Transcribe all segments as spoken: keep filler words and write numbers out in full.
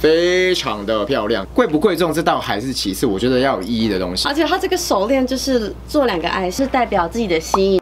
非常的漂亮。贵不贵重这倒还是其次，我觉得要有意义的东西。 而且它这个手链就是做两个爱，是代表自己的心意。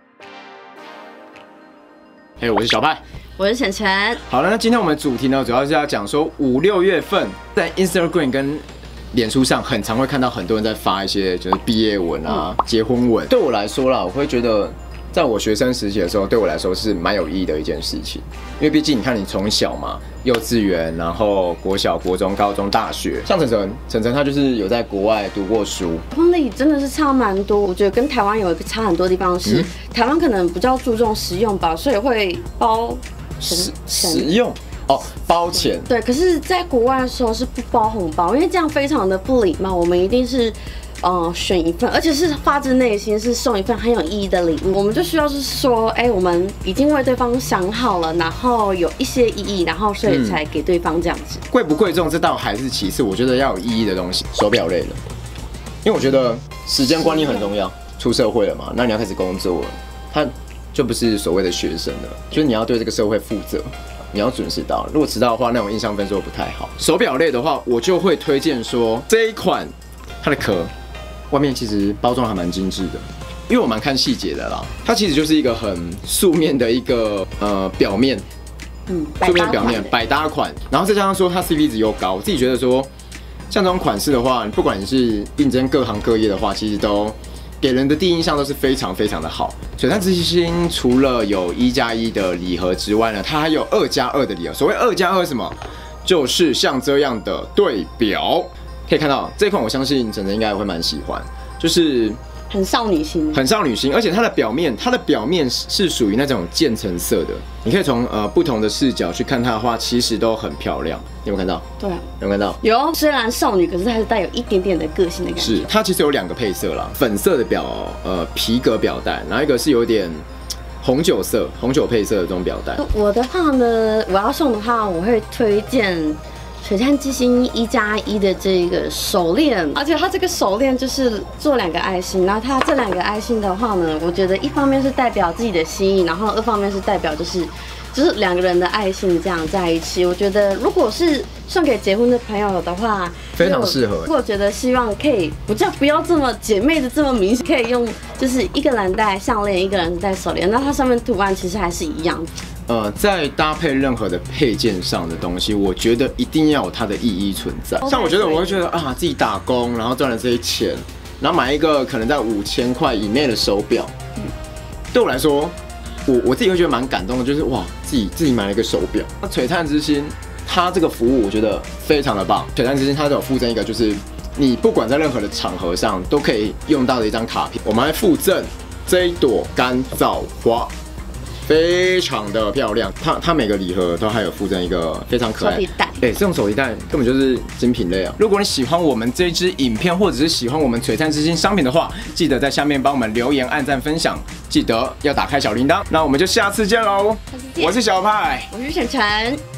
嘿，我是小派。 我是晨晨。 好了，那今天我们的主题呢，主要是要讲说五六月份在 Instagram 跟脸书上，很常会看到很多人在发一些就是毕业文啊、嗯、结婚文。对我来说啦，我会觉得，在我学生时期的时候，对我来说是蛮有意义的一件事情。因为毕竟你看，你从小嘛，幼稚园，然后国小、国中、高中、大学，像晨晨，晨晨他就是有在国外读过书。 婚礼真的是差蛮多，我觉得跟台湾有一个差很多的地方是，嗯、台湾可能比较注重实用吧，所以会包。 实实用哦，包钱对，可是在国外的时候是不包红包，因为这样非常的不礼貌。我们一定是，呃，选一份，而且是发自内心是送一份很有意义的礼物。我们就需要是说，哎、欸，我们已经为对方想好了，然后有一些意义，然后所以才给对方这样子。 贵不贵重这倒还是其次，我觉得要有意义的东西，手表类的，因为我觉得时间观念很重要。出社会了嘛，那你要开始工作了，他。 就不是所谓的学生了，就是你要对这个社会负责，你要准时到。如果迟到的话，那种印象分数不太好。手表类的话，我就会推荐说这一款，它的壳外面其实包装还蛮精致的，因为我蛮看细节的啦。它其实就是一个很素面的一个呃表面， 嗯， 素面表面百搭款，然后再加上说它 C P 值又高，我自己觉得说像这种款式的话，不管你是应征各行各业的话，其实都。 给人的第一印象都是非常非常的好。璀璨之星除了有一加一的礼盒之外呢，它还有二加二的礼盒。所谓二加二什么？就是像这样的对表，可以看到这款，我相信晨晨应该也会蛮喜欢，就是很少女心， 很少女心，而且它的表面，它的表面是属于那种渐层色的。你可以从呃不同的视角去看它的话，其实都很漂亮。你有没有看到？ 对啊， 有没有看到？ 有，虽然少女，可是它是带有一点点的个性的感觉。 是，它其实有两个配色啦，粉色的表呃皮革表带，然后一个是有点红酒色、红酒配色的这种表带。我的话呢，我要送的话，我会推荐。 璀璨之星一加一的这个手链，而且它这个手链就是做两个爱心，然后它这两个爱心的话呢，我觉得一方面是代表自己的心意，然后二方面是代表就是就是两个人的爱心这样在一起。我觉得如果是送给结婚的朋友的话， 非常适合。 如果觉得希望可以不叫不要这么姐妹的这么明显，可以用就是一个人戴项链，一个人戴手链，那它上面图案其实还是一样的。 呃，在搭配任何的配件上的东西，我觉得一定要有它的意义存在。像我觉得，我会觉得啊，自己打工，然后赚了这些钱，然后买一个可能在五千块以内的手表，嗯、对我来说，我我自己会觉得蛮感动的，就是哇，自己自己买了一个手表。那璀璨之星，它这个服务我觉得非常的棒。璀璨之星它都有附赠一个，就是你不管在任何的场合上都可以用到的一张卡片。我们还附赠这一朵干燥花。 非常的漂亮，它它每个礼盒都还有附赠一个非常可爱的手提袋，哎，这种手提袋根本就是精品类啊！如果你喜欢我们这支影片，或者是喜欢我们璀璨之星商品的话，记得在下面帮我们留言、按赞、分享，记得要打开小铃铛。那我们就下次见喽！我是小派， 我是晨晨。